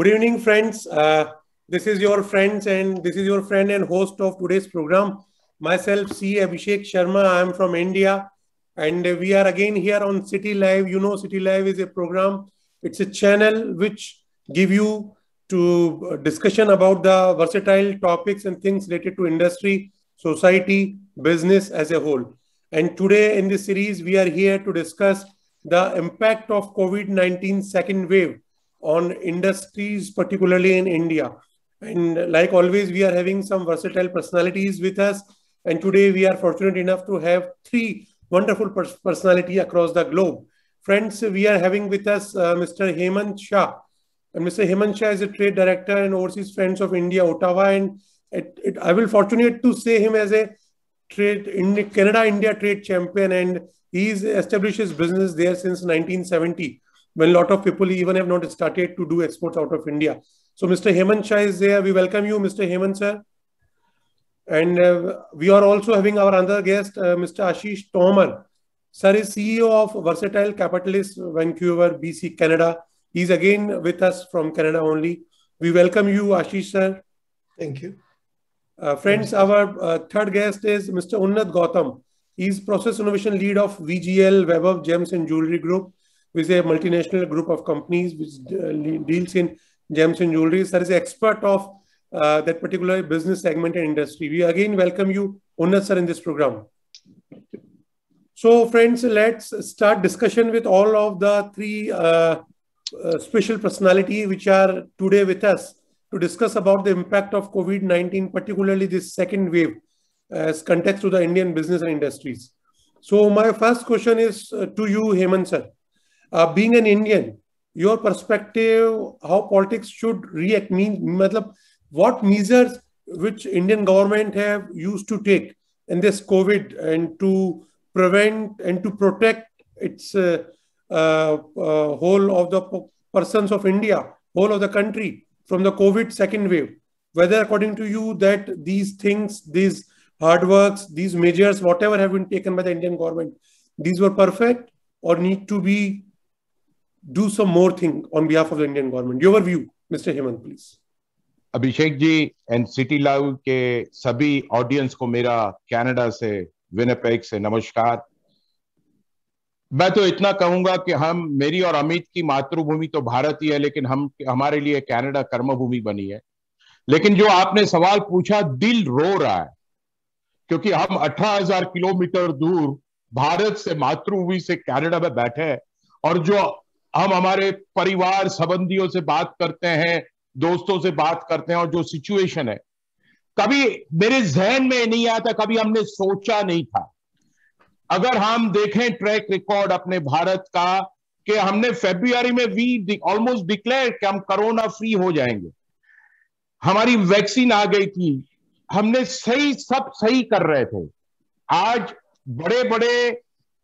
Good evening, friends. This is your friend and host of today's program. Myself, C. Abhishek Sharma. I am from India, and we are again here on City Live. You know, City Live is a program. It's a channel which give you to discussion about the versatile topics and things related to industry, society, business as a whole. And today in this series, we are here to discuss the impact of COVID-19 second wave on industries, particularly in India. And like always, we are having some versatile personalities with us. And today we are fortunate enough to have three wonderful personalities across the globe. Friends, we are having with us Mr. Hemant Shah. And Mr. Hemant Shah is a trade director and overseas Friends of India, Ottawa. And I will fortunate to say him as a Canada-India trade champion. And he's established his business there since 1970. When a lot of people even have not started to do exports out of India. So Mr. Hemant Shah is there. We welcome you, Mr. Hemant sir. And we are also having our other guest, Mr. Ashish Tomar. Sir is CEO of Versatile Capitalist, Vancouver, BC, Canada. He's again with us from Canada only. We welcome you, Ashish sir. Thank you. Friends, our third guest is Mr. Unnat Gautam. He's Process Innovation Lead of VGL, Web Gems and Jewelry Group, which is a multinational group of companies which deals in gems and jewelry. Sir is an expert of that particular business segment and industry. We again welcome you, Unnat sir, in this program. So friends, let's start discussion with all of the three special personalities which are today with us to discuss about the impact of COVID-19, particularly this second wave as context to the Indian business and industries. So my first question is to you, Hemant sir. Being an Indian, your perspective, how politics should react, what measures which Indian government have used to take in this COVID and to prevent and to protect its whole of the persons of India, whole of the country from the COVID second wave. Whether according to you that these things, these hard works, these measures, whatever have been taken by the Indian government, these were perfect or need to be do some more thing on behalf of the Indian government. Your view, Mr. Hemant, please. Abhishek ji and city live के सभी audience को मेरा Canada से Winnipeg से नमस्कार। मैं तो इतना कहूंगा कि मेरी और अमित की मातृभूमि तो भारत ही है, लेकिन हमारे लिए कनाडा कर्मभूमि बनी है। लेकिन जो आपने सवाल पूछा, दिल रो रहा है, क्योंकि हम 18,000 किलोमीटर दूर भारत से, मातृभूमि से कनाडा में बैठे हैं, और जो हम हमारे परिवार संबंधियों से बात करते हैं, दोस्तों से बात करते हैं, और जो सिचुएशन है, कभी मेरे जहन में नहीं आता, कभी हमने सोचा नहीं था। अगर हम देखें ट्रैक रिकॉर्ड अपने भारत का, कि हमने फरवरी में वी ऑलमोस्ट डिक्लेयर कि हम कोरोना फ्री हो जाएंगे, हमारी वैक्सीन आ गई थी, हमने सब सही कर रहे थे। आज बड़े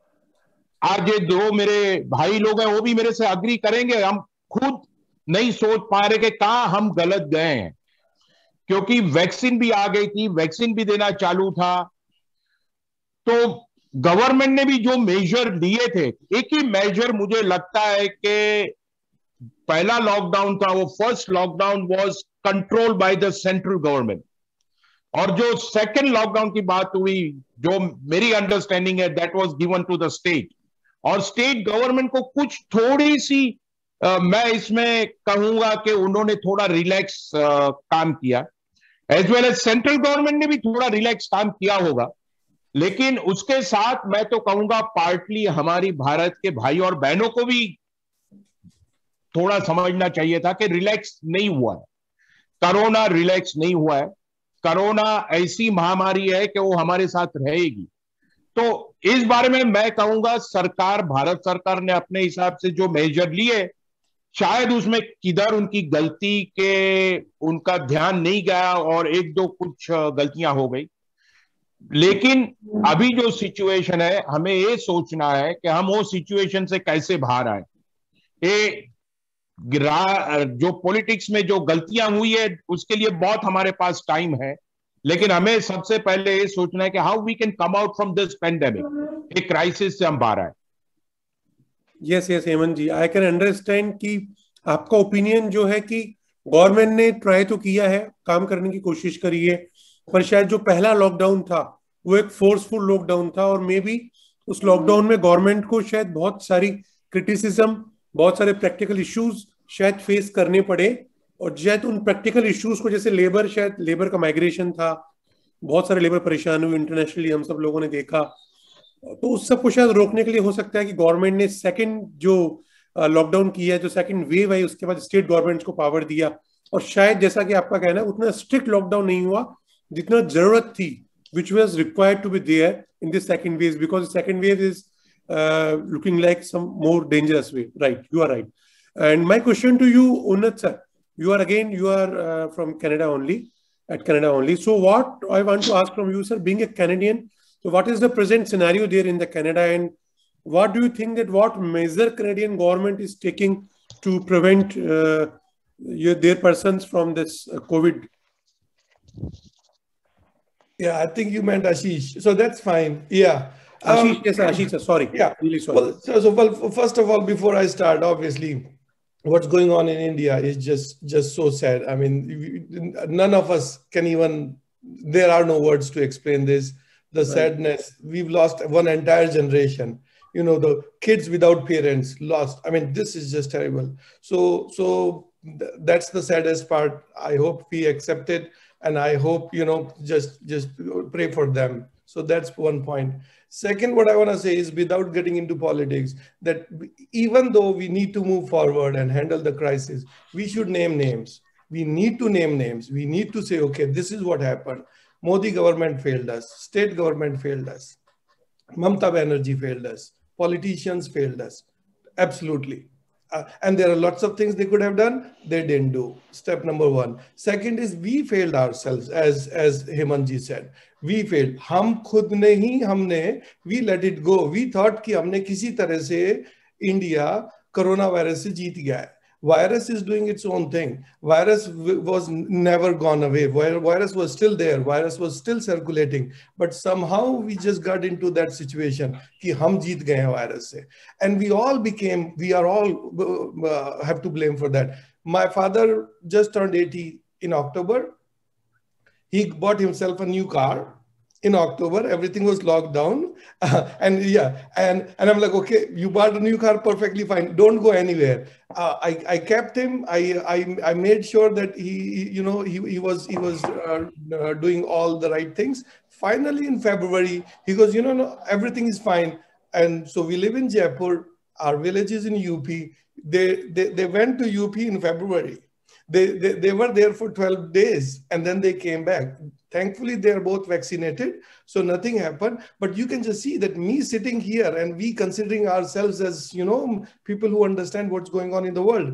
आज ये दो मेरे भाई लोग हैं, वो भी मेरे से अग्री करेंगे, हम खुद नहीं सोच पा रहे कि कहां हम गलत गए हैं, क्योंकि वैक्सीन भी आ गई थी, वैक्सीन भी देना चालू था। तो गवर्नमेंट ने भी जो मेजर लिए थे, एक ही मेजर मुझे लगता है कि पहला लॉकडाउन था, वो first lockdown was controlled by the central government, और जो सेकंड लॉकडाउन की बात हुई, जो मेरी अंडरस्टैंडिंग है, that was given to the state, और स्टेट गवर्नमेंट को कुछ थोड़ी सी मैं इसमें कहूंगा कि उन्होंने थोड़ा रिलैक्स काम किया, as well as central government ने भी थोड़ा रिलैक्स काम किया होगा। लेकिन उसके साथ मैं तो कहूंगा पार्टली हमारी भारत के भाई और बहनों को भी थोड़ा समझना चाहिए था कि रिलैक्स नहीं हुआ है, कोरोना रिलैक्स नहीं हुआ है। कोरोना ऐसी महामारी है कि वो हमारे साथ रहेगी। तो इस बारे में मैं कहूंगा सरकार, भारत सरकार ने अपने हिसाब से जो मेजर लिए, शायद उसमें किधर उनकी गलती के उनका ध्यान नहीं गया और एक दो कुछ गलतियां हो गई। लेकिन अभी जो सिचुएशन है, हमें ये सोचना है कि हम वो सिचुएशन से कैसे बाहर आए। जो पॉलिटिक्स में जो गलतियां हुई है उसके लिए बहुत हमारे पास टाइम है, लेकिन हमें सबसे पहले ये सोचना है कि how we can come out from this pandemic, एक क्राइसिस से हम बाहर आए। Yes Hemant ji, I can understand कि आपका ओपिनियन जो है कि गवर्नमेंट ने ट्राई तो किया है, काम करने की कोशिश करी है, पर शायद जो पहला लॉकडाउन था वो एक फोर्सफुल लॉकडाउन था, और मे बी उस लॉकडाउन में गवर्नमेंट को शायद बहुत सारी क्रिटिसिज्म, बहुत सारे प्रैक्टिकल इश्यूज शायद फेस करने पड़े। और शायद उन प्रैक्टिकल इश्यूज को, जैसे लेबर, शायद लेबर का माइग्रेशन था, बहुत सारे लेबर परेशान हुए इंटरनेशनली, हम सब लोगों ने देखा। तो उस सब को शायद रोकने के लिए हो सकता है कि गवर्नमेंट ने सेकंड जो लॉकडाउन किया है, जो सेकंड वेव आई, उसके बाद स्टेट गवर्नमेंट को पावर दिया। और शायद जैसा कि आपका कहना है, उतना स्ट्रिक्ट लॉकडाउन नहीं हुआ जितना जरूरत थी, which was required to be there in this second wave, because second wave is looking like some more dangerous way. Right, you are right. And my question to you, Unnat sir, you are from Canada only, at Canada only. So what I want to ask from you, sir, being a Canadian, so what is the present scenario there in the Canada, and what do you think that what measure Canadian government is taking to prevent their persons from this COVID? Yeah, I think you meant Ashish. So that's fine. Yeah. Ashish, yes, Ashish, sir, sorry. Yeah. Really sorry. Well, first of all, before I start, obviously, what's going on in India is just so sad. I mean, none of us can even, there are no words to explain this. The sadness, we've lost one entire generation. You know, the kids without parents lost. I mean, this is just terrible. So that's the saddest part. I hope we accept it, and I hope, you know, just pray for them. So that's one point. Second, what I want to say is, without getting into politics, that even though we need to move forward and handle the crisis, we should name names. We need to name names. We need to say, okay, this is what happened. Modi government failed us. State government failed us. Mamata Banerjee failed us. Politicians failed us. Absolutely. And there are lots of things they could have done. They didn't do. Step number one. Second is, we failed ourselves, as Hemanji said. We failed. हम खुद ने ही हमने we let it go. We thought कि हमने किसी तरह से India corona virus से जीत गया है. Virus is doing its own thing. Virus was never gone away. Virus was still there. Virus was still circulating. But somehow we just got into that situation कि हम जीत गए हैं वायरस से. And we are all have to blame for that. My father just turned 80 in October. He bought himself a new car in October. Everything was locked down. And I'm like, okay, you bought a new car, perfectly fine. Don't go anywhere. I kept him. I made sure that he was doing all the right things. Finally, in February, he goes, no, everything is fine. And so we live in Jaipur. Our village is in UP. They went to UP in February. They were there for 12 days and then they came back. Thankfully, they are both vaccinated, so nothing happened. But you can just see that me sitting here and we considering ourselves as, people who understand what's going on in the world.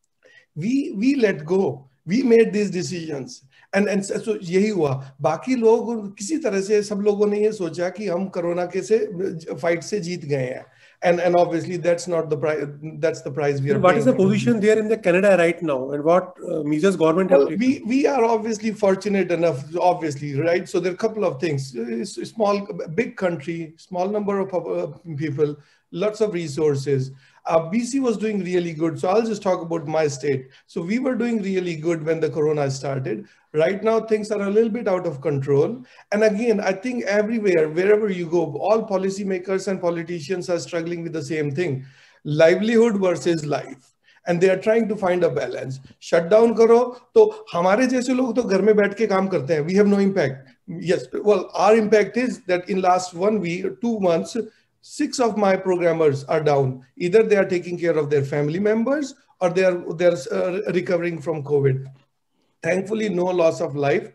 We let go. We made these decisions. And so यही हुआ. बाकी लोग किसी तरह से सब लोगों ने ये सोचा कि हम कोरोना के से फाइट से जीत गए हैं. And obviously that's not the price. That's the price we are. What is the position there in the Canada right now, and what measures government have taken? We are obviously fortunate enough, obviously, right? So there are a couple of things. Small, big country, small number of people, lots of resources. BC was doing really good. So I'll just talk about my state. So we were doing really good when the corona started. Right now, things are a little bit out of control. And again, I think everywhere, wherever you go, all policymakers and politicians are struggling with the same thing: livelihood versus life. And they are trying to find a balance. Shut down karo, to hamare jaise log to ghar mein baith ke kaam karte hain. We have no impact. Yes, well, our impact is that in last 1 week, 2 months, 6 of my programmers are down. Either they are taking care of their family members or they are recovering from COVID. Thankfully, no loss of life.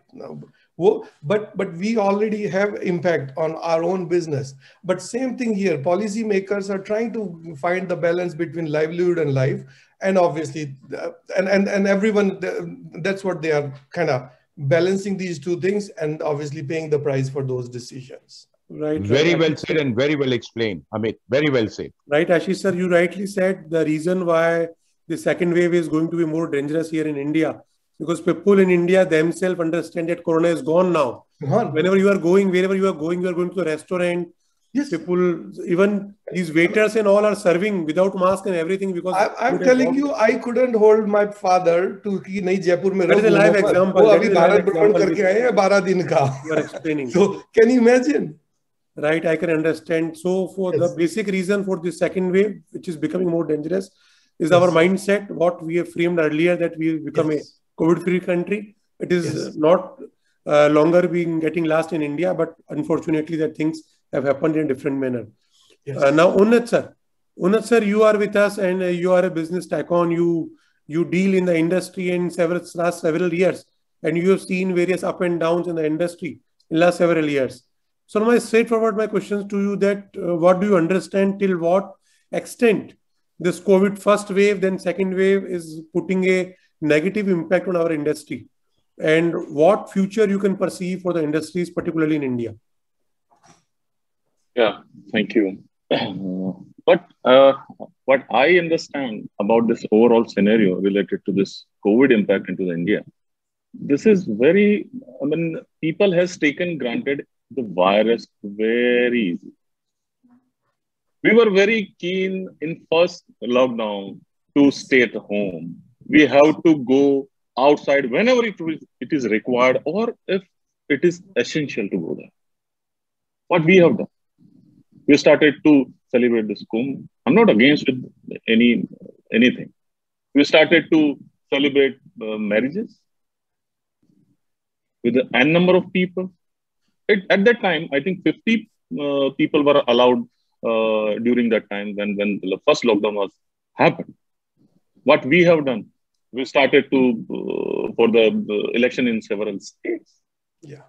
But we already have impact on our own business. But same thing here. Policymakers are trying to find the balance between livelihood and life. And obviously, and everyone, that's what they are kind of balancing these two things and obviously paying the price for those decisions. Right. Very well said and very well explained, Amit. Very well said. Right, Ashish sir, you rightly said the reason why the second wave is going to be more dangerous here in India, because people in India themselves understand that corona is gone now. Whenever you are going, wherever you are going to the restaurant, Yes. People, even these waiters and all are serving without mask and everything because I'm telling you, I couldn't hold my father to कि नहीं जयपुर में That is a live example. वो That अभी is a live Bharat भ्रमण example करके which आए हैं 12 दिन का. you are explaining. So can you imagine? Right, I can understand. So for the Yes. basic reason for this second wave, which is becoming more dangerous, is Yes. our mindset, what we have framed earlier, that we will become Yes. a COVID-free country. It is Yes. not longer being getting last in India, but unfortunately that things have happened in a different manner. Yes. Now, Unnat sir, you are with us and you are a business tycoon. You deal in the industry in last several years, and you have seen various up and downs in the industry in last several years. So my questions to you that what do you understand, till what extent this COVID first wave, then second wave is putting a negative impact on our industry, and what future you can perceive for the industries, particularly in India? Yeah, thank you. But what I understand about this overall scenario related to this COVID impact into the India, this is very, I mean, people has taken granted the virus very easy. We were very keen in first lockdown to stay at home. We have to go outside whenever it is required or if it is essential to go there. What we have done, we started to celebrate this Kumbh. I'm not against anything. We started to celebrate marriages with an number of people. At that time, I think 50 people were allowed during that time when the first lockdown was happened. What we have done, we started to for the election in several states. Yeah.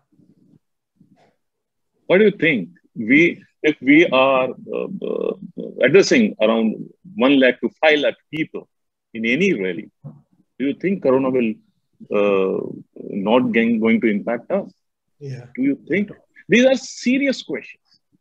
What do you think? If we are addressing around 1 lakh to 5 lakh people in any rally, do you think Corona will not going to impact us? Yeah. Do you think? These are serious questions.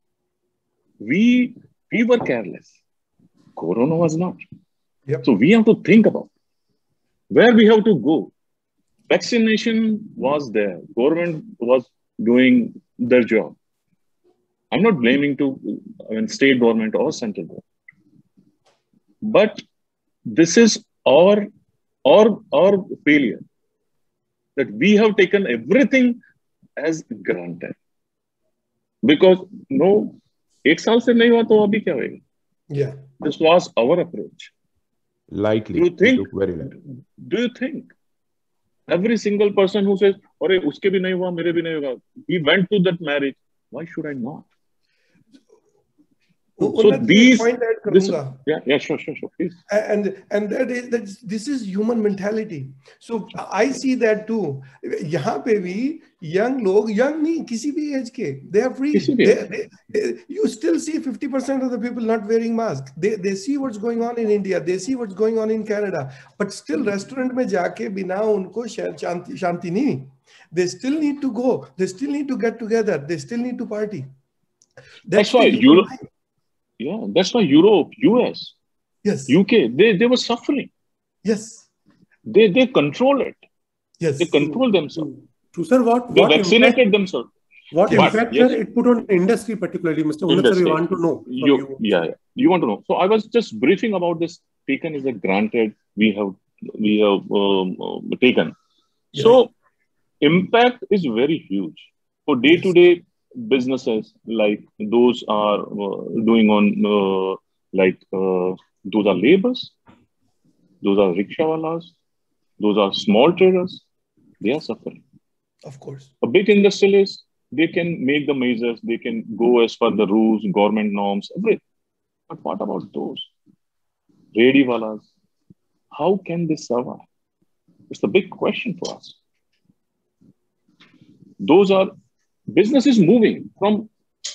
We were careless. Corona was not. Yep. So we have to think about where we have to go. Vaccination was there. Government was doing their job. I'm not blaming state government or central government. But this is our failure, that we have taken everything as granted. Because no, एक साल से नहीं हुआ तो अभी क्या होगा? Yeah. This was our approach. Lightly. Do you think? We took very lightly. Do you think every single person who says, "अरे उसके भी नहीं हुआ, मेरे भी नहीं होगा," he went to that marriage. Why should I not? So these, sure, please. And this is human mentality. So I see that too. यहाँ पे भी young नहीं, किसी भी age के, they are free. You still see 50% of the people not wearing mask. They see what's going on in India. They see what's going on in Canada. But still restaurant में जाके बिना उनको शांति नहीं. They still need to go. They still need to get together. They still need to party. That's why Europe. Yeah, that's why Europe, US, yes, UK, they were suffering. Yes. They control it. Yes. They control themselves. True, sir. What vaccinated themselves. What impact, sir, it put on industry, particularly, Mr. Unnat, sir, we want to know. Yeah. You want to know. So I was just briefing about this. Taken as a granted, we have taken. Yeah. So impact is very huge for day-to-day businesses, like those are doing on those are laborers, those are rickshawalas, those are small traders. They are suffering. Of course. A big industrialist, they can make the measures, they can go as per the rules, government norms, everything. But what about those rediwalas? How can they survive? It's the big question for us. Those are businesses moving from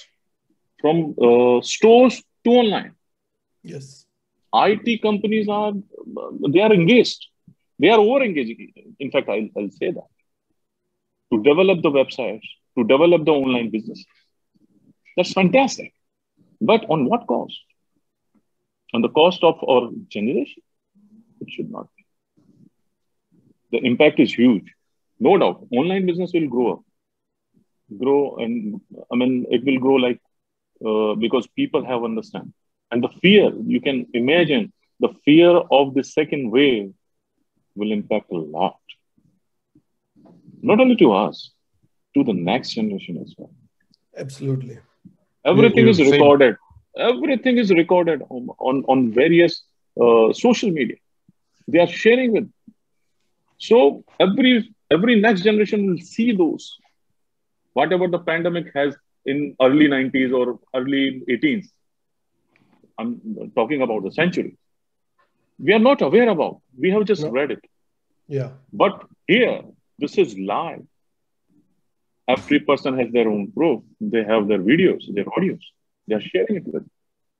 stores to online. Yes. IT companies they are engaged. They are over-engaged. In fact, I'll say that. To develop the websites, to develop the online business. That's fantastic. But on what cost? On the cost of our generation? It should not be. The impact is huge. No doubt. Online business will grow, and it will grow like because people have understand. And the fear, you can imagine, the fear of the second wave will impact a lot. Not only to us, to the next generation as well. Absolutely. Everything is recorded. Everything is recorded on various social media. They are sharing with. So every next generation will see those. Whatever the pandemic has in early 90s or early 18s. I'm talking about the century. We are not aware about. We have just read it. Yeah. But here, this is live. Every person has their own proof. They have their videos, their audios. They are sharing it with.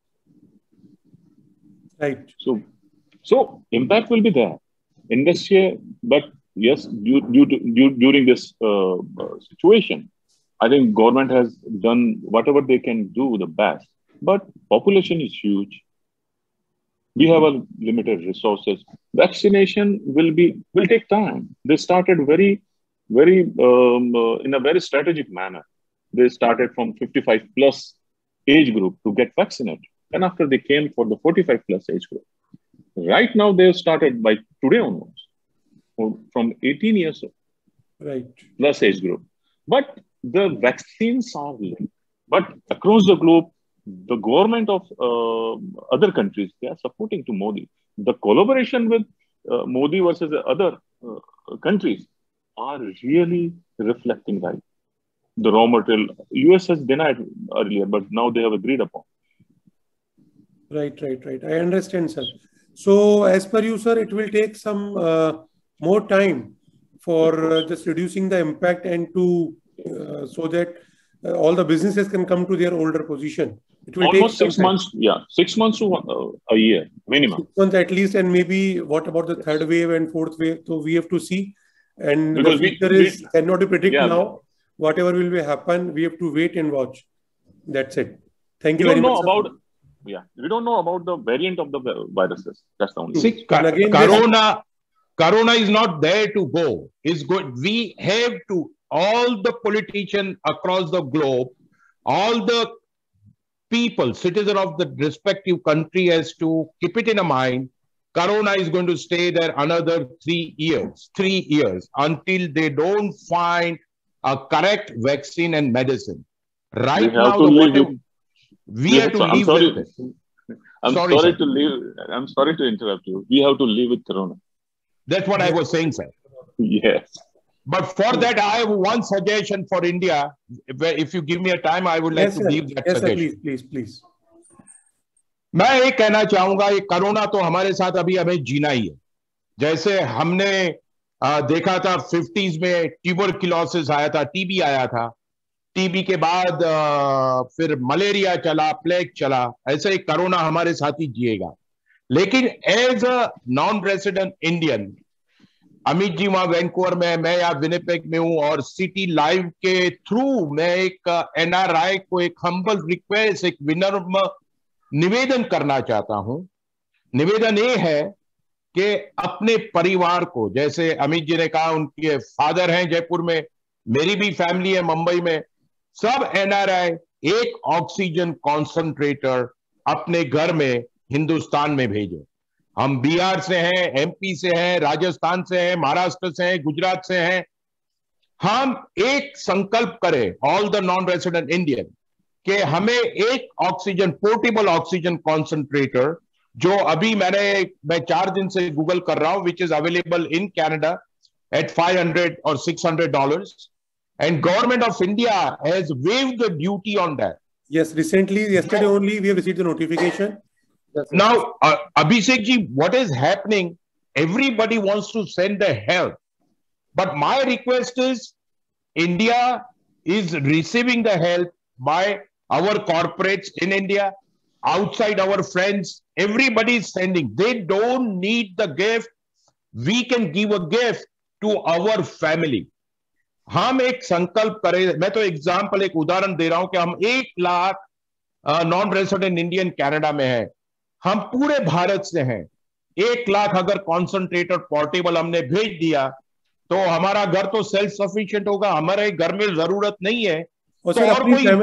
Right. So impact will be there. Industry, but yes, during this situation, I think government has done whatever they can do the best. But population is huge. We have a limited resources. Vaccination will take time. They started very in a very strategic manner. They started from 55 plus age group to get vaccinated. And after they came for the 45 plus age group. Right now they have started by today onwards from 18 years old. Right. Plus age group. But the vaccines are linked. But across the globe, the government of other countries, they are supporting to Modi. The collaboration with Modi versus other countries are really reflecting right. The raw material, US has denied earlier, but now they have agreed upon. Right. I understand, sir. So as per you, sir, it will take some more time for just reducing the impact and to so that all the businesses can come to their older position. It will almost take 6 months. Yeah, 6 months to a year minimum. 6 months at least, and maybe what about the third wave and fourth wave? So we have to see. And because the future cannot be predicted now. Whatever will be happen, we have to wait and watch. That's it. Thank you very much. We don't know about the variant of the viruses. That's the only. See, Corona is not there to go. It's good. We have to, all the politicians across the globe, all the people, citizens of the respective country, has to keep it in mind. Corona is going to stay there another 3 years, until they don't find a correct vaccine and medicine. Right now, we have to live with it. I'm sorry to interrupt you. We have to live with Corona. That's what I was saying, sir. Yes. But for that, I have one suggestion for India. If you give me a time, I would like to give that suggestion. Yes, please. मैं ये कहना चाहूंगा, ये corona तो हमारे साथ अभी हमें जीना ही है. जैसे हमने देखा था 50s में ट्यूबरक्लोसिस आया था, टीबी आया था, टीबी के बाद फिर मलेरिया चला, प्लेग चला, ऐसे ही कोरोना हमारे साथ ही जिएगा. लेकिन as a non resident Indian, Amit ji वहां वैंकूवर में, मैं यहाँ विनिपेग में हूं, और सिटी लाइव के थ्रू मैं एक एनआरआई को एक हम्बल रिक्वेस्ट, एक विनम्र निवेदन करना चाहता हूं. निवेदन ये है कि अपने परिवार को, जैसे अमित जी ने कहा उनके फादर हैं जयपुर में, मेरी भी फैमिली है मुंबई में, सब एनआरआई एक ऑक्सीजन कॉन्सेंट्रेटर अपने घर में हिंदुस्तान में भेजे. हम बिहार से हैं, एमपी से हैं, राजस्थान से हैं, महाराष्ट्र से हैं, गुजरात से हैं. हम एक संकल्प करें, all the non resident Indian, कि हमें एक ऑक्सीजन, पोर्टेबल ऑक्सीजन कॉन्सेंट्रेटर, जो अभी मैं 4 दिन से गूगल कर रहा हूं, which is available in Canada at $500 or $600, and government of India has waived the duty on that. Yes, yesterday only we have received the notification. Now, Abhishek ji, what is happening? Everybody wants to send the help, but my request is, India is receiving the help by our corporates in India, outside our friends, everybody is sending. They don't need the gift. We can give a gift to our family. हम एक संकल्प करें. मैं तो example, एक उदाहरण दे रहा हूं कि हम 1 lakh non resident Indian Canada में है, हम पूरे भारत से हैं. 1 लाख अगर कॉन्सेंट्रेटर पोर्टेबल हमने भेज दिया, तो हमारा घर तो सेल्फ सफिशिएंट होगा, हमारे घर में जरूरत नहीं है. और सर,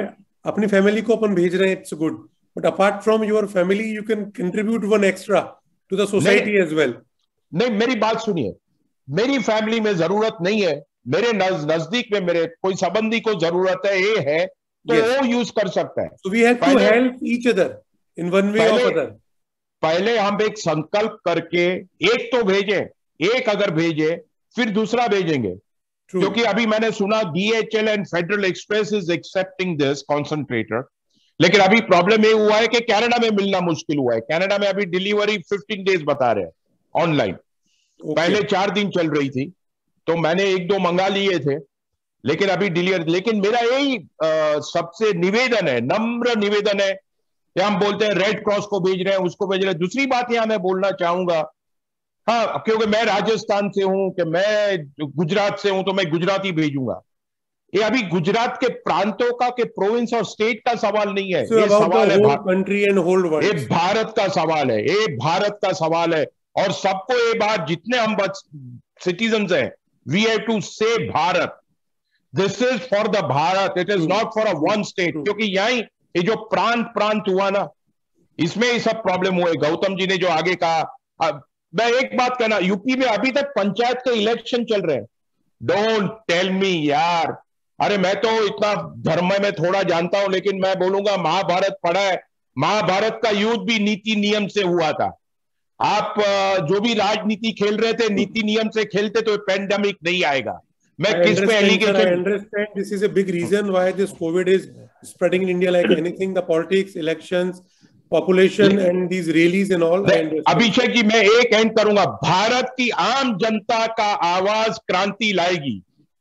अपनी फैमिली को अपन भेज रहे हैं, it's good, but apart from your family you can contribute one extra to the society as well. नहीं, मेरी बात सुनिए, मेरी फैमिली में जरूरत नहीं है, मेरे नजदीक में मेरे कोई संबंधी को जरूरत है, ये है तो वो यूज कर सकता है. So we have to help each other in one way or other. पहले हम एक संकल्प करके एक तो भेजें, एक अगर भेजे फिर दूसरा भेजेंगे. क्योंकि अभी मैंने सुना DHL and Federal Express is accepting this concentrator, लेकिन अभी प्रॉब्लम ये हुआ है कि कनाडा में मिलना मुश्किल हुआ है. कनाडा में अभी डिलीवरी 15 डेज बता रहे हैं ऑनलाइन. पहले 4 दिन चल रही थी, तो मैंने 1-2 मंगा लिए थे, लेकिन अभी डिलीवरी. लेकिन मेरा यही सबसे निवेदन है, नम्र निवेदन है, हम बोलते हैं रेड क्रॉस को भेज रहे हैं, उसको भेज रहे हैं. दूसरी बात यहां मैं बोलना चाहूंगा, हाँ, क्योंकि मैं राजस्थान से हूं, कि मैं गुजरात से हूं, तो मैं गुजराती भेजूंगा. ये अभी गुजरात के प्रांतों का, के प्रोविंस और स्टेट का सवाल नहीं है, ये सवाल है कंट्री एंड होल वर्ल्ड. ये भारत का सवाल है, ये भारत का सवाल है. और सबको ये बात, जितने हम सिटीजन्स हैं, we have to say Bharat, this is for the Bharat, it is not for a one state. क्योंकि यही ये जो प्रांत हुआ ना, इसमें ये सब प्रॉब्लम हुए. गौतम जी ने जो आगे कहा, मैं एक बात कहना, यूपी में अभी तक पंचायत के इलेक्शन चल रहे हैं. डोंट टेल मी यार, अरे मैं तो इतना धर्म में थोड़ा जानता हूं, लेकिन मैं बोलूंगा महाभारत पढ़ा है. महाभारत का युद्ध भी नीति नियम से हुआ था. आप जो भी राजनीति खेल रहे थे, नीति नियम से खेलते तो पेंडेमिक नहीं आएगा. मैं किस पे allegation, I understand this is a big reason why this COVID is spreading in India like anything. The politics, elections, population and these rallies and all. Abhishek ji, मैं एक एंड करूंगा. भारत की आम जनता का आवाज क्रांति लाएगी.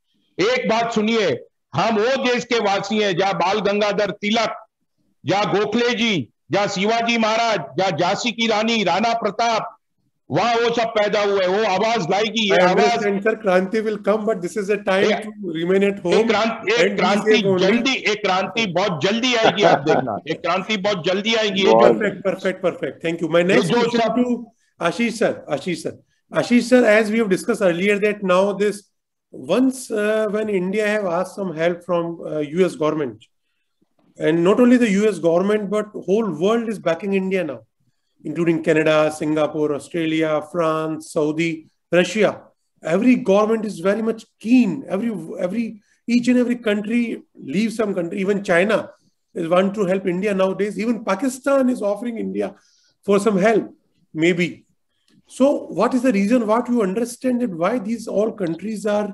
एक बात सुनिए, हम वो देश के वासी हैं जहां बाल गंगाधर तिलक, जहां गोखले जी, जहां शिवाजी महाराज, जहां झांसी की रानी, राणा प्रताप, वहां वो सब पैदा हुए. वो आवाज लाएगी. ये आवाज, sir, kranti will come, but this is a time to remain at home. एक क्रांति बहुत जल्दी आएगी, आप देखना. एक क्रांति बहुत जल्दी आएगी. Perfect. Thank you. My next question to Ashish sir, as we have discussed earlier, that now this once when India have asked some help from US government, and not only the US government but whole world is backing India now, including Canada, Singapore, Australia, France, Saudi, Russia. Every government is very much keen. Each and every country leaves some country. Even China is want to help India nowadays. Even Pakistan is offering India for some help, maybe. So, what is the reason? What you understand that why these all countries are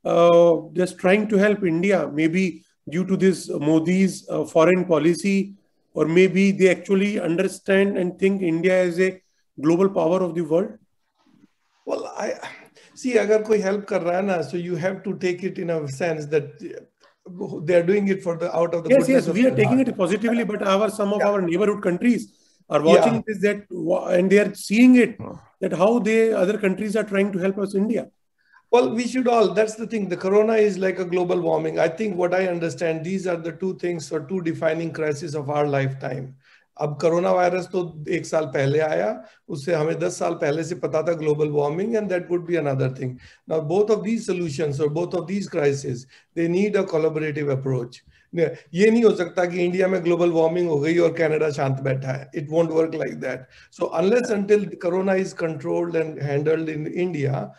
just trying to help India? Maybe due to this Modi's foreign policy. Or maybe they actually understand and think India is a global power of the world? Well, I see, agar koi help kar raha hai na, so you have to take it in a sense that they are doing it for the out of the yes, we are taking it positively, but some of our neighborhood countries are watching this, that, and they are seeing it, that how other countries are trying to help us, India. Well, we should all, that's the thing. The corona is like a global warming. I think what I understand, these are the two things or two defining crises of our lifetime. अब corona virus तो 1 साल पहले आया, उससे हमें 10 साल पहले से पता था global warming, and that would be another thing. Now, both of these solutions or both of these crises, they need a collaborative approach. ये नहीं हो सकता कि इंडिया में ग्लोबल वार्मिंग हो गई और कनाडा शांत बैठा है. It won't work like that. So unless until corona is controlled and handled in India,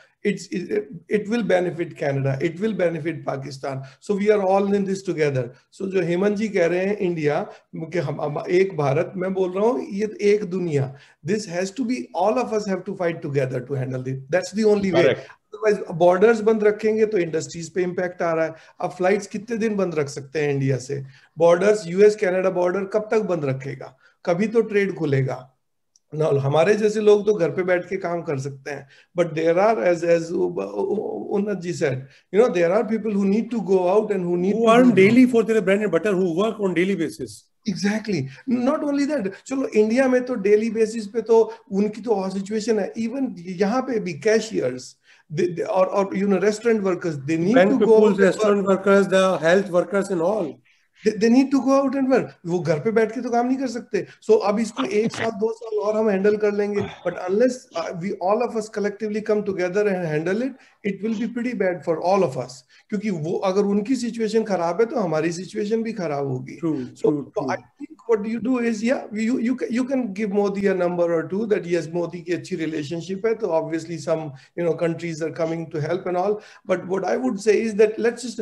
it will benefit Canada, it will benefit Pakistan. So we are all in this together. So जो हेमंत जी कह रहे हैं India कि हम एक भारत, मैं बोल रहा हूँ ये एक दुनिया. This has to be, all of us have to fight together to handle it. That's the only way. Otherwise borders बंद रखेंगे तो इंडस्ट्रीज पे इम्पैक्ट आ रहा है. अब फ्लाइट्स कितने दिन बंद रख सकते हैं इंडिया से? बॉर्डर्स, यूएस कनाडा बॉर्डर कब तक बंद रखेगा? कभी तो ट्रेड खुलेगा ना. हमारे जैसे लोग तो घर पे बैठ के काम कर सकते हैं, but there are, as Unnat ji said, there are people who need to go out and who earn daily for their bread and butter, who work on daily basis. Exactly. Not only that, चलो India में तो daily basis पे तो उनकी तो situation है. Even यहाँ पे भी cashiers or restaurant workers, they need to go. Restaurant workers, the health workers and all. they need to go out and work. वो घर पे बैठ के तो काम नहीं कर सकते. So अब इसको 1 साल 2 साल और हम handle कर लेंगे. But unless we all of us collectively come together and handle it, it will be pretty bad for all of us. क्योंकि वो अगर उनकी situation खराब है तो हमारी situation भी खराब होगी. So I think what you do is, yeah, you can give Modi a number or two that yes, Modi की अच्छी relationship है, तो obviously some countries are coming to help and all. But what I would say is that let's just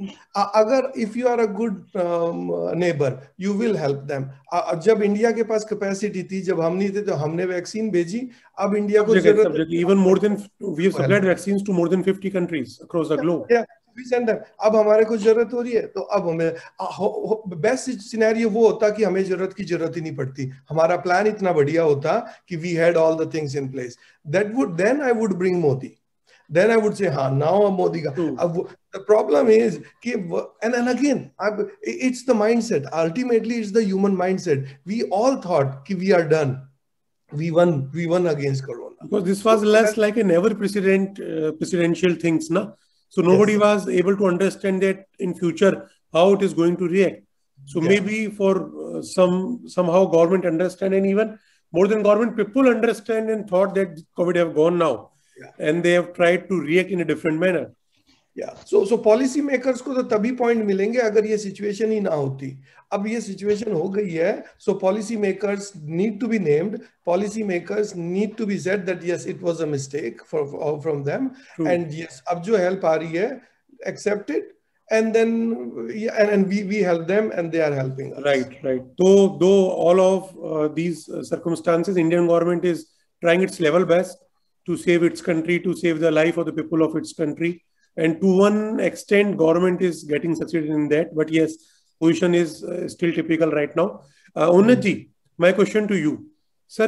अगर if you are a good neighbor, you will help them. जब India के पास capacity थी, जब हम नहीं थे तो हमने वैक्सीन भेजी. अब इंडिया को जरूरत, even more than we have supplied vaccines to more than 50 countries across the globe. Yeah, we send them. अब हमारे को जरूरत हो रही है, तो अब हमें बेस्ट सिनेरियो वो होता कि हमें जरूरत ही नहीं पड़ती. हमारा प्लान इतना बढ़िया होता कि we had all the things in place. Then I would bring Modi. Then I would say, now Modi ka. The problem is, and again, it's the mindset. Ultimately, it's the human mindset. We all thought that we are done. We won against Corona. Because this was less like a never presidential things, na? So nobody was able to understand that in future how it is going to react. So maybe for somehow government understand, and even more than government, people understand and thought that COVID have gone now. And they have tried to react in a different manner. Yeah. So policy makers को तो तभी point मिलेंगे अगर ये situation ही ना होती. अब ये situation हो गई है. So policy makers need to be named. Policy makers need to be said that yes, it was a mistake from them. True. And yes, अब जो help आ रही है, accept it. And then and we help them and they are helping us. Right. Though all of these circumstances, Indian government is trying its level best to save its country, to save the life of the people of its country. And to one extent, government is getting succeeded in that. But yes, position is still typical right now. Unnat ji, my question to you. Sir,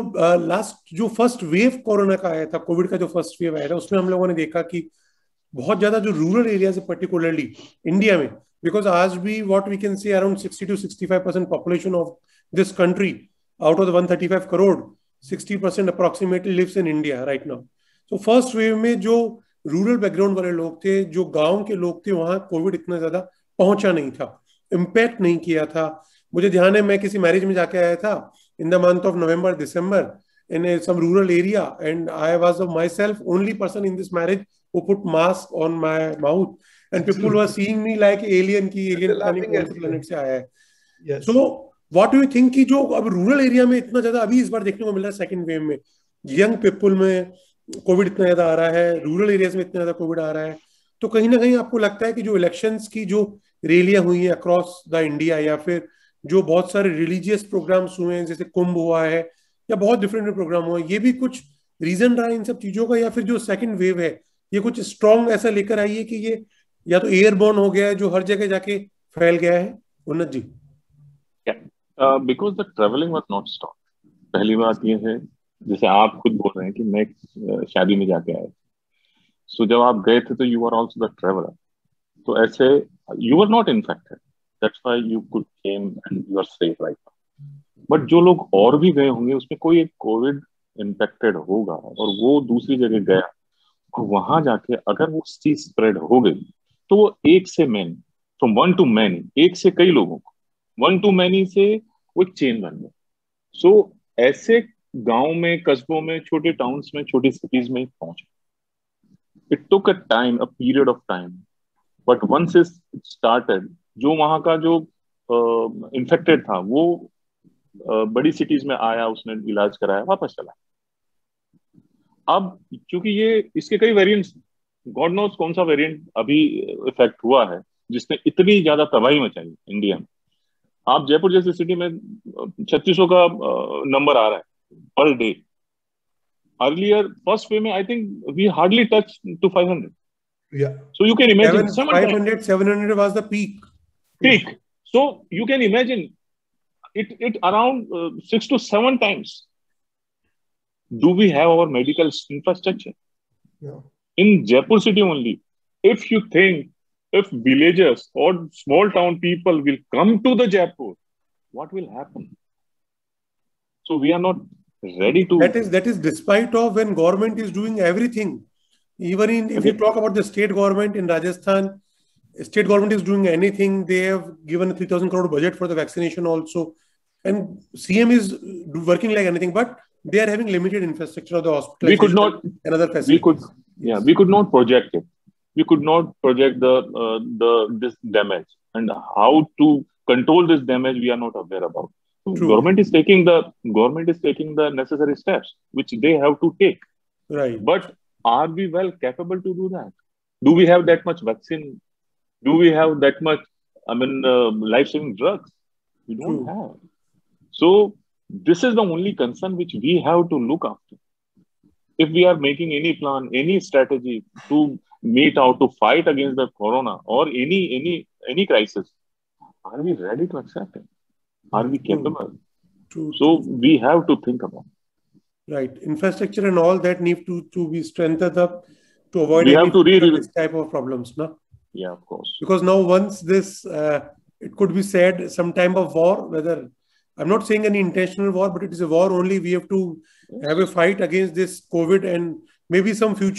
जो first wave corona का आया था, Covid का जो first wave आया था, उसमें हम लोगों ने देखा कि बहुत ज़्यादा जो rural areas है, particularly इंडिया में, because आज भी what we can say around 60 to 65% population of this country, out of the 135 crore, 60% approximately lives in India right now. So first wave में जो रूरल बैकग्राउंड वाले लोग थे, जो गांव के लोग थे, वहां कोविड इतना ज्यादा पहुंचा नहीं था, इम्पैक्ट नहीं किया था. मुझे ध्यान है मैं किसी मैरिज में जाके आया था in the month of November December in some rural area, and I was myself only person in this marriage who put mask on my mouth, and people were seeing me like alien की planet से आया है. सो What do you think कि जो अब rural area में इतना ज्यादा अभी इस बार देखने को मिल रहा है सेकंड वेव में, यंग पीपल में कोविड इतना ज्यादा आ रहा है, रूरल एरियाज में इतना ज्यादा कोविड आ रहा है, तो कहीं ना कहीं आपको लगता है कि जो इलेक्शंस की जो रैलियां हुई हैं अक्रॉस द इंडिया, या फिर जो बहुत सारे रिलीजियस प्रोग्राम्स हुए हैं जैसे कुंभ हुआ है या बहुत डिफरेंट प्रोग्राम हुआ है, ये भी कुछ रीजन रहा है इन सब चीजों का, या फिर जो सेकंड वेव है ये कुछ स्ट्रॉन्ग ऐसा लेकर आई है कि ये या तो एयरबोर्न हो गया है जो हर जगह जाके फैल गया है? उन्नत जी. Because the traveling was not stopped. पहली बात ये है, जैसे आप खुद बोल रहे हैं कि मैं शादी में जाके आया, so जब आप गए थे तो you were also the traveler, तो ऐसे you were not infected, that's why you could came and you are safe right now. But जो लोग और भी गए होंगे उसमें कोई एक कोविड इन्फेक्टेड होगा और वो दूसरी जगह गया और वहां जाके अगर वो चीज स्प्रेड हो गई तो वो एक से many, from one to many, एक से कई लोगों को, वन टू मैनी से वो एक चेन बन गया. सो ऐसे गांव में, कस्बों में, छोटे टाउन्स में, छोटी सिटीज में पहुंचा. It took a time, a period of time, but once it started, जो वहां का जो इन्फेक्टेड था वो बड़ी सिटीज में आया, उसने इलाज कराया, वापस चला. अब क्योंकि ये इसके कई वेरिएंट्स, गॉड नोस कौन सा वेरिएंट अभी इफेक्ट हुआ है जिसने इतनी ज्यादा तबाही मचाई इंडिया में. आप जयपुर जैसी सिटी में 3600 का नंबर आ रहा है per day. Earlier first wave में I think we hardly touch to 500. So you can imagine 700 was the peak. So you can imagine it around 6 to 7 times. Do we have our medical infrastructure? Yeah. In Jaipur city only, if you think if villagers or small town people will come to the Jaipur, what will happen? So we are not ready to. That is despite of when government is doing everything. Even if you talk about the state government in Rajasthan, state government is doing anything. They have given a 3,000 crore budget for the vaccination also. And CM is working like anything, but they are having limited infrastructure of the hospital. We could not, another facility. We could not project it. We could not project this damage, and how to control this damage we are not aware about. True. Government is taking the necessary steps which they have to take. Right. But are we well capable to do that? Do we have that much vaccine? Do we have that much, life-saving drugs? We don't have. So this is the only concern which we have to look after. If we are making any plan, any strategy to meet out, to fight against the corona or any crisis, are we ready to accept it? Are we capable? True. So we have to think about it. Right. Infrastructure and all that need to be strengthened up to avoid this type of problems, no? Yeah, of course. Because now once this, it could be said some type of war, whether, I'm not saying any intentional war, but it is a war only. We have to have a fight against this COVID, and maybe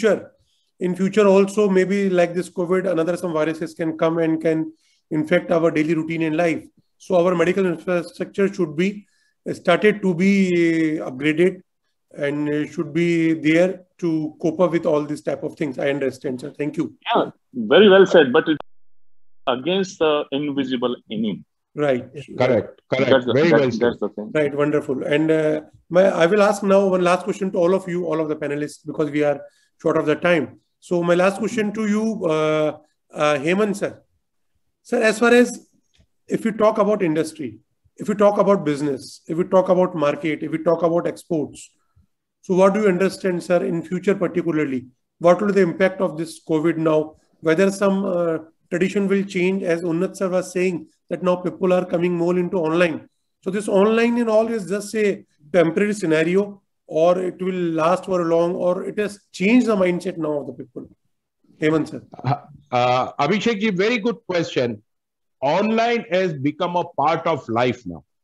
in future also, maybe like this COVID, some viruses can come and can infect our daily routine in life. So our medical infrastructure should be started to be upgraded and should be there to cope up with all these type of things. I understand, sir. Thank you. Yeah, very well said. But it's against the invisible enemy. Right. Correct. That's Very well said. That's the thing. Right. Wonderful. And I will ask now one last question to all of you, all of the panelists, because we are short of the time. So my last question to you, Hemant sir. Sir, as far as if we talk about industry, if we talk about business, if we talk about market, if we talk about exports, so what do you understand, sir, in future particularly? What will be the impact of this COVID now? Whether some tradition will change, as Unnat sir was saying, that now people are coming more into online. So this online and all is just a temporary scenario, or it will last for long, or it has changed the mindset now of the people? Hemant sir. Abhishek ji, very good question. Online has become a part of life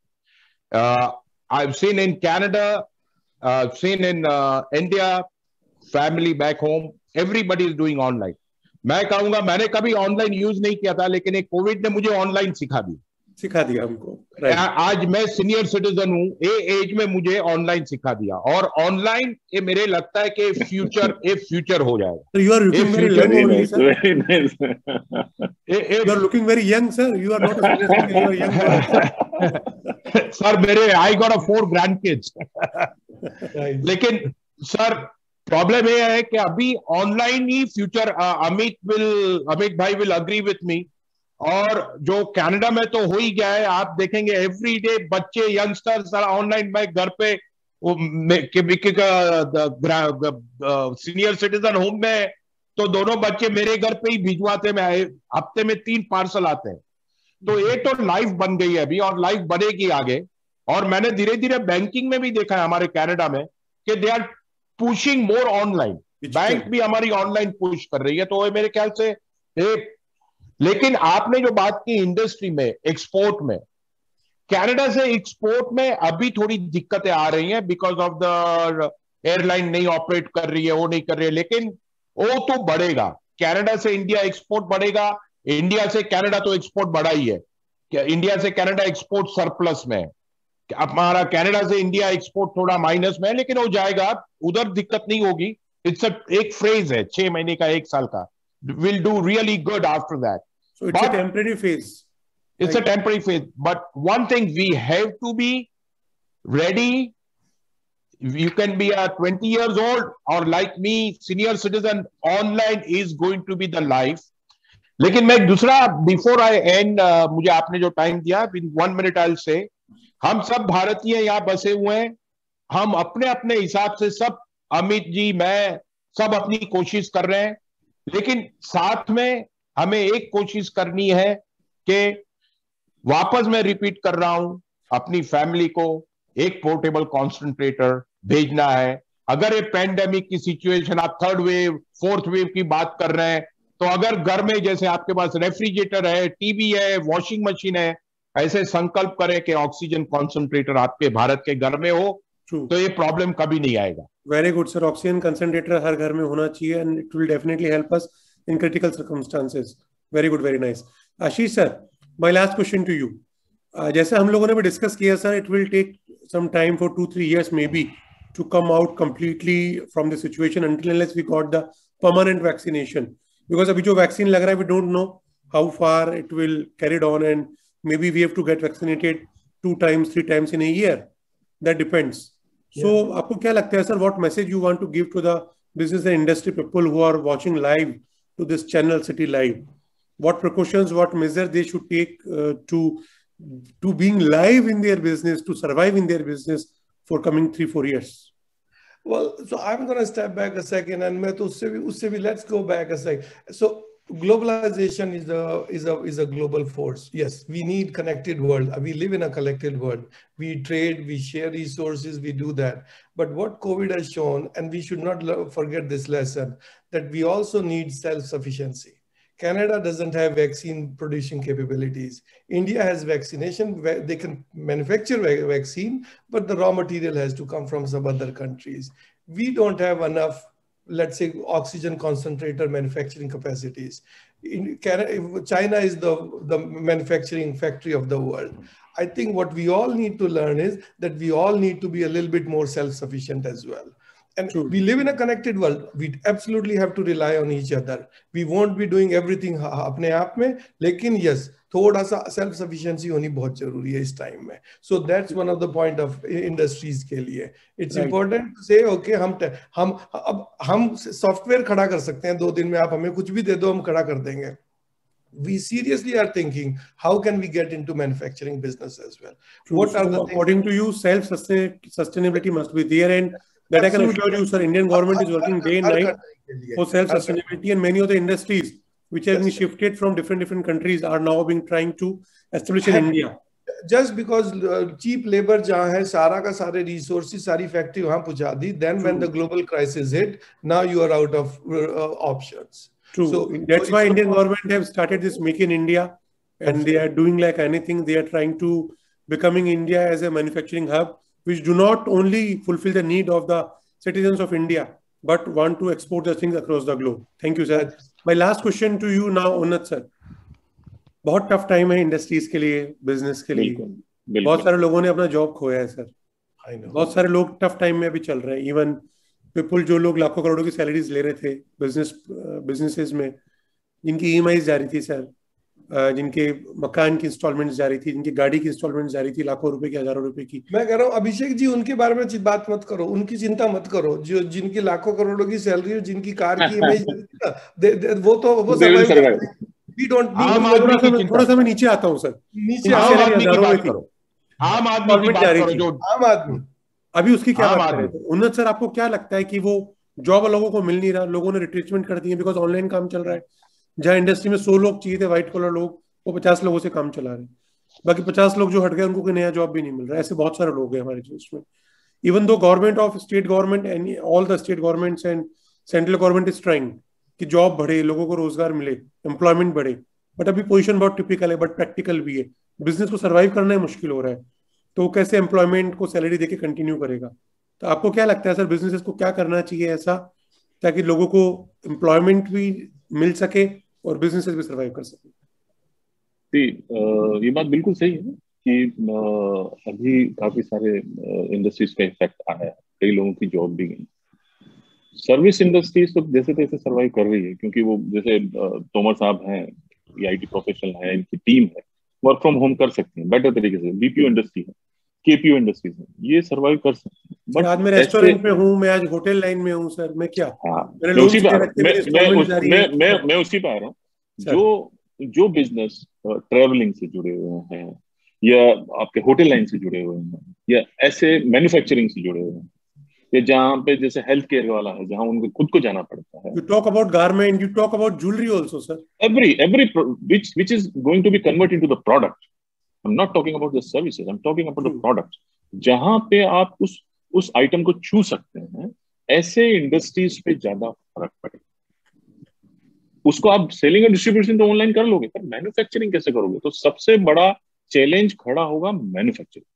now. I've seen in Canada, I've seen in India, family back home, everybody is doing online. मैं कहूंगा मैंने कभी online use नहीं किया था, लेकिन एक Covid ने मुझे ऑनलाइन सिखा दिया हमको। आज मैं सीनियर सिटीजन हूं, ए एज में मुझे ऑनलाइन सिखा दिया, और ऑनलाइन ये मेरे लगता है कि फ्यूचर हो जाएगा। You are looking very young only, sir. Very nice. You are looking very young, sir. You are not a serious, you are young. Sir मेरे I got 4 grandkids. लेकिन सर प्रॉब्लम ये है कि अभी ऑनलाइन ही future, Amit भाई will agree with me, और जो Canada में तो हो ही गया है, आप देखेंगे एवरी डे बच्चे यंगस्टर्स ऑनलाइन। मैं घर पे सीनियर सिटीजन होम में तो दोनों बच्चे मेरे घर पे ही भिजवाते हैं, हफ्ते में 3 पार्सल आते हैं। तो ये तो लाइफ बन गई है अभी, और लाइफ बढ़ेगी आगे। और मैंने धीरे धीरे बैंकिंग में भी देखा है हमारे कनाडा में कि they are pushing more online, bank भी हमारी ऑनलाइन पुश कर रही है। तो मेरे ख्याल से लेकिन आपने जो बात की इंडस्ट्री में, एक्सपोर्ट में, कनाडा से एक्सपोर्ट में अभी थोड़ी दिक्कतें आ रही हैं बिकॉज ऑफ द एयरलाइन नहीं ऑपरेट कर रही है, वो नहीं कर रही है, लेकिन वो तो बढ़ेगा। कनाडा से इंडिया एक्सपोर्ट बढ़ेगा, इंडिया से कनाडा तो एक्सपोर्ट बढ़ा ही है, इंडिया से कनाडा एक्सपोर्ट सरप्लस में है, हमारा कनाडा से इंडिया एक्सपोर्ट थोड़ा माइनस में है, लेकिन हो जाएगा, उधर दिक्कत नहीं होगी। एक फ्रेज है 6 महीने का, 1 साल का, will do really good after that. So it's a temporary phase. It's a temporary phase. But one thing, we have to be ready. You can be 20 years old or like me, senior citizen, online is going to be the life. लेकिन मैं दूसरा, before I end, मुझे आपने जो time दिया, in 1 minute I'll say, हम सब भारतीय यहाँ बसे हुए हैं, हम अपने अपने हिसाब से सब, अमित जी, मैं, सब अपनी कोशिश कर रहे हैं, लेकिन साथ में हमें एक कोशिश करनी है कि वापस मैं रिपीट कर रहा हूं, अपनी फैमिली को एक पोर्टेबल कॉन्सेंट्रेटर भेजना है। अगर ये पैंडेमिक की सिचुएशन, आप 3rd वेव 4th वेव की बात कर रहे हैं, तो अगर घर में जैसे आपके पास रेफ्रिजरेटर है, टीवी है, वॉशिंग मशीन है, ऐसे संकल्प करें कि ऑक्सीजन कॉन्सेंट्रेटर आपके भारत के घर में हो, तो ये प्रॉब्लम कभी नहीं आएगा। Very good sir, oxygen concentrator हर घर में होना चाहिए, and it will definitely help us in critical circumstances. Very good, very nice. Ashish sir, my last question to you. जैसे हम लोगों ने भी डिस्कस किया sir, it will take some time for 2-3 years maybe to come out completely from the situation until unless we got the permanent vaccination. Because अभी जो vaccine लग रहा है, we don't know how far it will carried on, and maybe we have to get vaccinated 2 times, 3 times in a year. That depends. So आपको क्या लगता है sir, what message you want to give to the business and industry people who are watching live to this channel City Live? What precautions, what measures they should take to being live in their business, to survive in their business for coming 3-4 years? Well, so I'm going to step back a second, and मैं तो उससे भी let's go back a second. So globalization is a global force. Yes, we need connected world. We live in a connected world. We trade, we share resources, we do that. But what COVID has shown, and we should not forget this lesson, that we also need self-sufficiency. Canada doesn't have vaccine producing capabilities. India has vaccination. They can manufacture vaccine, but the raw material has to come from some other countries. We don't have enough, let's say, oxygen concentrator manufacturing capacities. China is the manufacturing factory of the world. I think what we all need to learn is that we all need to be a little bit more self-sufficient as well. And we live in a connected world. We absolutely have to rely on each other. We won't be doing everything अपने आप में, लेकिन yes, थोड़ा सा self sufficiency होनी बहुत जरूरी है इस time में. So that's one of the point of industries के लिए. It's important to say, okay, हम software खड़ा कर सकते हैं 2 दिन में, आप हमें कुछ भी दे दो हम खड़ा कर देंगे. We seriously are thinking, how can we get into manufacturing business as well? What are the according to you, self-sustainability must be there, and that I can assure you, sir, Indian government is working day and night for self-sustainability, and many of the industries which have been shifted from different countries are now being trying to establish in India. Just because cheap labor जहाँ है, सारा का सारे resources, सारी factory वहाँ पहुँचा दी, then when the global crisis hit, now you are out of options. True. So that's why Indian government have started this Make in India, and they are doing like anything. They are trying to becoming India as a manufacturing hub, which do not only fulfill the need of the citizens of India, but want to export the things across the globe. Thank you, sir. My last question to you now, Unnat sir. बहुत tough time है industries के लिए, business के लिए. बहुत सारे लोगों ने अपना जॉब खोया है सर. बहुत सारे लोग टफ टाइम में अभी चल रहे हैं. इवन पीपल जो लोग लाखों करोड़ों की सैलरीज ले रहे थे बिजनेसेस में, जिनकी ईएमआई जा रही थी सर, जिनके मकान की इंस्टॉलमेंट जा रही थी, जिनकी गाड़ी की इंस्टॉलमेंट जा रही थी, लाखों रुपए की, हजारों रुपए की. मैं कह रहा हूँ अभिषेक जी, उनके बारे में बात मत करो, उनकी चिंता मत करो. जो जिनकी लाखों करोड़ों की सैलरी और जिनकी कार की इमेज, वो थोड़ा सा मैं नीचे आता हूँ सर. नीचे आम आदमी की बात करो. आम आदमी अभी उसकी क्या बात करें. उन्नत सर, आपको क्या लगता है कि वो जॉब लोगों को मिल नहीं रहा, लोगों ने रिट्रेचमेंट कर दिए बिकॉज ऑनलाइन काम चल रहा है. जहाँ इंडस्ट्री में 100 लोग चाहिए थे व्हाइट कॉलर लोग, वो 50 लोगों से काम चला रहे हैं. बाकी 50 लोग जो हट गए उनको कोई नया जॉब भी नहीं मिल रहा है. ऐसे बहुत सारे लोग हैं हमारे देश में. Even though government of state government and all the state governments and central government is trying कि जॉब बढ़े, लोगों को रोजगार मिले, एम्प्लॉयमेंट बढ़े. बट अभी पोजीशन बहुत टिपिकल है, बट प्रैक्टिकल भी है. बिजनेस को सर्वाइव करना ही मुश्किल हो रहा है. तो वो कैसे एम्प्लॉयमेंट को सैलरी देके कंटिन्यू करेगा? तो आपको क्या लगता है सर, बिजनेसेस को क्या करना चाहिए ऐसा ताकि लोगों को एम्प्लॉयमेंट भी मिल सके और बिजनेसेस भी सर्वाइव कर सके? ये बात बिल्कुल सही है कि अभी काफी सारे इंडस्ट्रीज का इफेक्ट आया है, कई लोगों की जॉब भी गई. सर्विस इंडस्ट्रीज तो जैसे तैसे सर्वाइव कर रही है, क्योंकि वो जैसे तोमर साहब हैं, ये आईटी प्रोफेशनल है, इनकी टीम है, वर्क फ्रॉम होम कर सकते हैं बेटर तरीके से. बीपीओ इंडस्ट्री है, केपीओ इंडस्ट्रीज है, ये सर्वाइव कर सकते हैं. बट आज मैं रेस्टोरेंट में हूँ, मैं आज होटल लाइन में हूँ सर, मैं क्या मैं उसी पे आ रहा हूँ. जो बिजनेस ट्रेवलिंग से जुड़े हुए हैं, या आपके होटल लाइन से जुड़े हुए हैं, या ऐसे मैन्युफैक्चरिंग से जुड़े हुए हैं, या जहाँ पे जैसे हेल्थ केयर वाला है, जहाँ उनको खुद को जाना पड़ता है. You talk about garment, you talk about jewelry also, sir. Every which is going to be converted into the product. I'm not talking about the services. I'm talking about the product. जहाँ पे आप उस item को छू सकते हैं, ऐसे industries पे ज्यादा फर्क पड़ेगा. उसको आप सेलिंग और डिस्ट्रीब्यूशन तो ऑनलाइन कर लोगे, पर मैन्युफैक्चरिंग कैसे करोगे? तो सबसे बड़ा चैलेंज खड़ा होगा मैन्युफैक्चरिंग.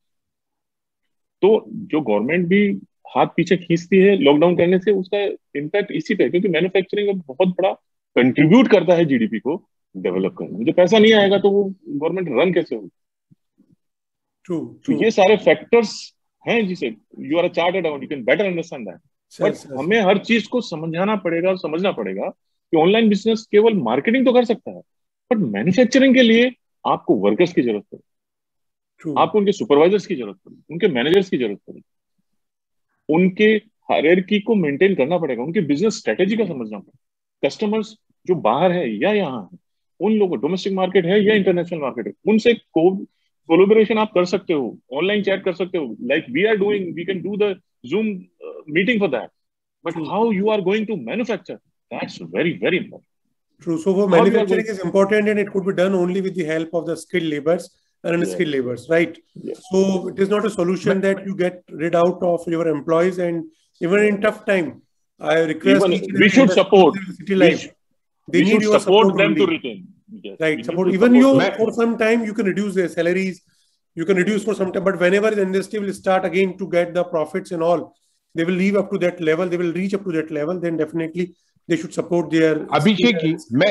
तो जो गवर्नमेंट भी हाथ पीछे खींचती है लॉकडाउन करने से, उसका इम्पैक्ट इसी पे, क्योंकि मैन्युफैक्चरिंग बहुत बड़ा कंट्रीब्यूट करता है जीडीपी को. डेवलप करना। मुझे पैसा नहीं आएगा तो वो गवर्नमेंट रन कैसे होगी? तो ये सारे फैक्टर्स हैं जिसे you are a chartered accountant, you can better understand that. But हमें हर चीज को समझाना पड़ेगा और समझना पड़ेगा कि ऑनलाइन बिजनेस केवल मार्केटिंग तो कर सकता है, बट मैन्युफैक्चरिंग के लिए आपको वर्कर्स की जरूरत पड़ेगी, आपको उनके सुपरवाइजर्स की जरूरत पड़ेगी, उनके मैनेजर्स की जरूरत पड़ेगी, उनके हायरार्की को मेंटेन करना पड़ेगा, उनके बिजनेस स्ट्रेटेजी का समझना पड़ेगा। कस्टमर्स जो बाहर है या यहाँ है, उन लोगों, डोमेस्टिक मार्केट है या इंटरनेशनल मार्केट है, उनसे कोलैबोरेशन आप कर सकते हो, ऑनलाइन चैट कर सकते हो, like we are doing, we can do the Zoom meeting for that, but how you are going to manufacture, that's very very important. True. So for manufacturing is important, and it could be done only with the help of the skilled laborers and unskilled laborers, right? So it is not a solution that you get rid out of your employees, and even in tough time, I request we should support City Life. They need your support them only to retain. Yes, right, support. Even you for some time you can reduce their salaries, you can reduce for some time, but whenever the industry will start again to get the profits and all, they will leave up to that level, they will reach up to that level, then definitely they should support their Abhishek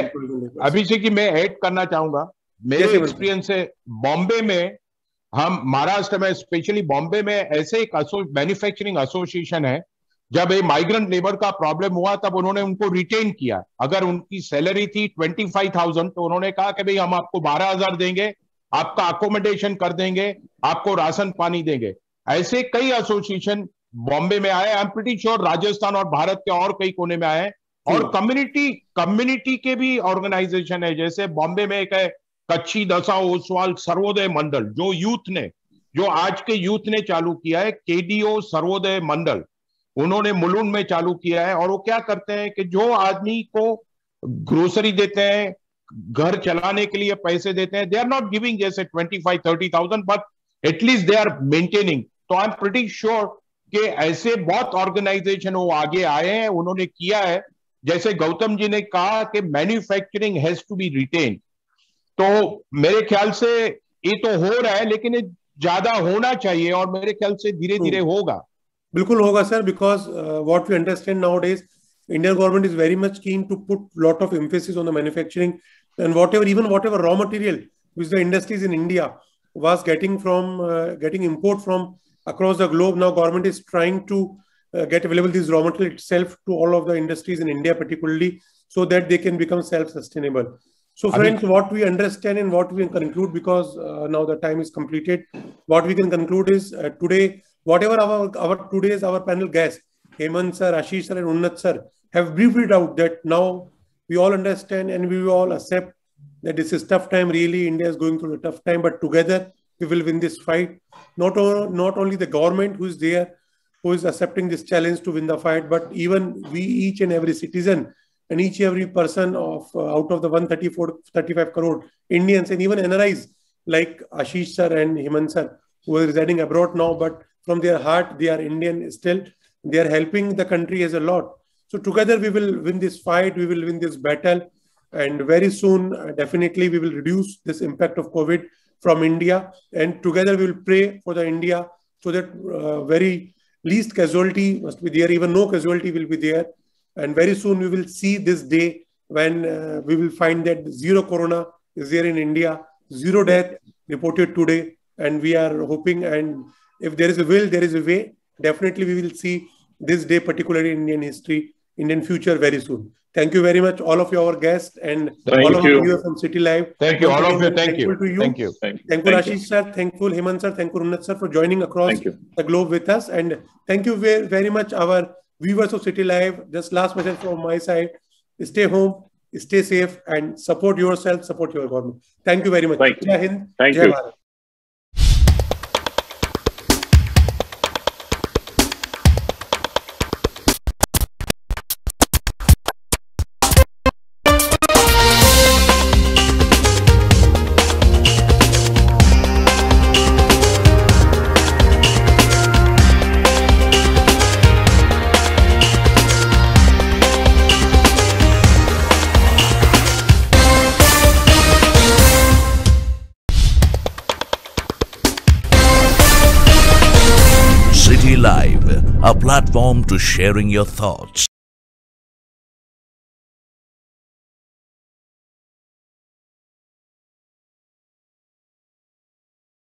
ji मैं add करना चाहूंगा। मेरे experience से बॉम्बे में, हम महाराष्ट्र में specially Bombay में ऐसे एक मैन्युफैक्चरिंग एसोसिएशन है, जब ये माइग्रेंट लेबर का प्रॉब्लम हुआ तब उन्होंने उनको रिटेन किया। अगर उनकी सैलरी थी 25,000 तो उन्होंने कहा कि भाई हम आपको 12,000 देंगे, आपका अकोमोडेशन कर देंगे, आपको राशन पानी देंगे। ऐसे कई एसोसिएशन बॉम्बे में आए, I am pretty sure Rajasthan और भारत के और कई कोने में आए। और कम्युनिटी के भी ऑर्गेनाइजेशन है, जैसे बॉम्बे में एक है कच्छी दशा ओसवाल सर्वोदय मंडल, जो आज के यूथ ने चालू किया है, केडीओ सर्वोदय मंडल, उन्होंने मुलुंड में चालू किया है। और वो क्या करते हैं कि जो आदमी को ग्रोसरी देते हैं, घर चलाने के लिए पैसे देते हैं, दे आर नॉट गिविंग जैसे 25-30,000, but at least they are maintaining. तो आई एम प्रीटी श्योर कि ऐसे बहुत ऑर्गेनाइजेशन वो आगे आए हैं, उन्होंने किया है। जैसे गौतम जी ने कहा कि manufacturing has to be retain, तो मेरे ख्याल से ये तो हो रहा है, लेकिन ये ज्यादा होना चाहिए और मेरे ख्याल से धीरे धीरे होगा। बिल्कुल होगा sir, because what we understand nowadays, Indian government is very much keen to put lot of emphasis on the manufacturing, and whatever raw material which the industries in India was getting import from across the globe, now government is trying to get available this raw material itself to all of the industries in India particularly, so that they can become self-sustainable. So friends, what we understand and what we can conclude, because now the time is completed, what we can conclude is today, whatever our panel guests, Hemant sir, Ashish sir and Unnat sir have briefed it out, that now we all understand and we all accept that this is tough time. Really, India is going through a tough time, but together we will win this fight. Not only the government who is there, who is accepting this challenge to win the fight, but even we, each and every citizen and each and every person of out of the 134-35 crore Indians, and even NRIs like Ashish sir and Hemant sir, who are residing abroad now, but from their heart they are Indian still. They are helping the country as a lot. So together we will win this fight, we will win this battle, and very soon definitely we will reduce this impact of COVID from India, and together we will pray for the India, so that very least casualty must be there, even no casualty will be there. And very soon we will see this day when we will find that zero corona is there in India, zero death reported today, and we are hoping, and if there is a will, there is a way. Definitely we will see this day, particularly in Indian history, Indian future, very soon. Thank you very much, all of you, our guests, and all of you from City Live. Thank you, all of you. Thank you. Thankful Ashish sir, thankful Hemant sir, thankful Unnat sir for joining across the globe with us. And thank you very much, our viewers of City Live. Just last message from my side: stay home, stay safe, and support yourself, support your government. Thank you very much. Jai Hind, Jai Bharat. Live, a platform to sharing your thoughts.